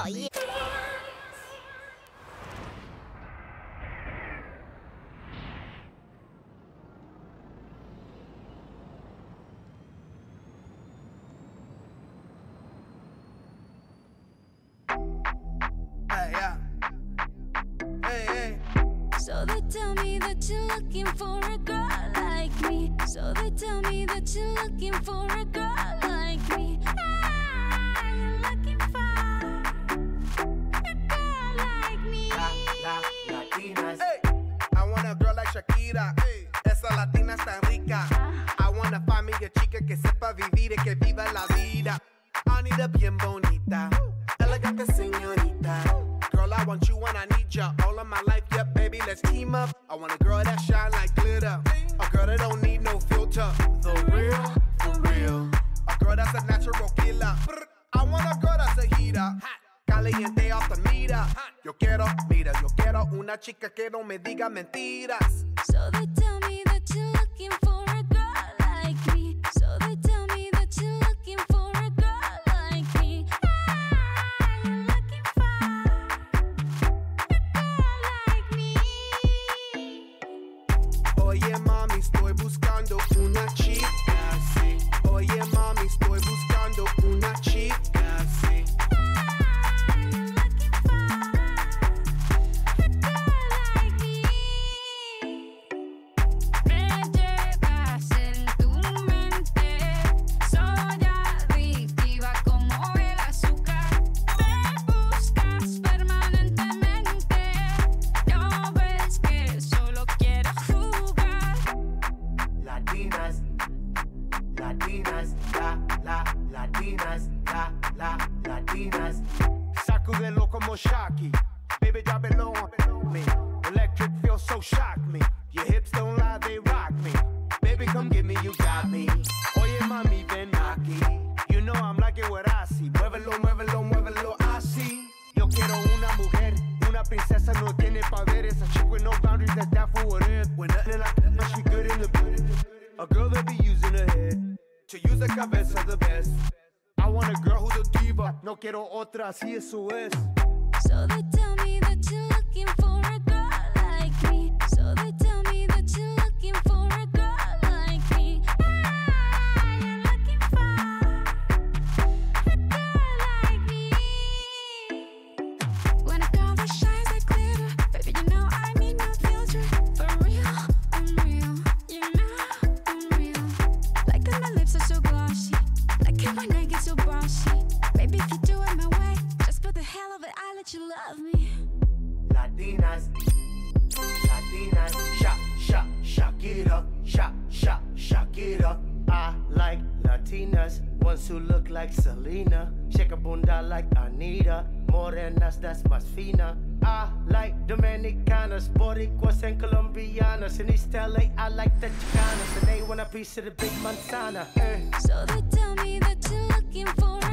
Oh yeah. Hey, yeah. Hey, hey. So they tell me that you're looking for a girl like me. So they tell me that you're looking for a girl like me. You're looking for a girl like me. Latinas. Hey, I want a girl like Shakira. Hey, esa latina está rica. I wanna find me a chica que sepa vivir y que viva la vida. Anita bien bonita, elegante señorita. Girl, I want you and I need ya all of my life, yeah, baby, let's team up. I want a girl that shine like glitter, a girl that don't need no filter. The real, for real. A girl that's a natural killer. I want a girl that's a heater, caliente off the meter. Yo quiero una chica que no me diga mentiras. So they tell me that you're looking for a girl like me. So they tell me that you're looking for a girl like me. You're looking for a girl like me. Oye mami, estoy buscando una chica, sí. Oye mami, estoy buscando una chica, sí. You're looking for a girl like me. Me llevas en tu mente, soy adictiva como el azúcar. Me buscas permanentemente, no ves que solo quiero jugar. Latinas, Latinas, Latinas. Sacudelo como Shocky. Baby, drop it low on me. Electric feels so shock me. Your hips don't lie, they rock me. Baby, come get me, you got me. Oye, mami, ven aquí. You know I'm liking what I see. Muévelo, muévelo, muévelo así. Yo quiero una mujer, una princesa, no tiene poderes. A chick with no boundaries, that's down for whatever. When nothing like that, she good in the bed. A girl that be using her head to use the cabeza the best. I want a girl who's a diva. No quiero otra, así eso es. So they tell me that you're looking for a girl like me. So they tell me that you're looking for a girl like me. You're looking for a girl like me. When a girl that shines like glitter, baby, you know I need no filter. For real, I'm real. You know I'm real. Like how my lips are so glossy. Like how my neck is so bossy. Baby, if you do it my way, just for the hell of it, I let you love me. Latinas, Shakira, Shakira. I like Latinas, ones who look like Selena, shake a bunda like Anita, morenas that's más fina. I like Dominicanas, Boricuas and Colombianas. In East LA, I like the Chicanas, and they want a piece of the big manzana. So they tell me that you're looking for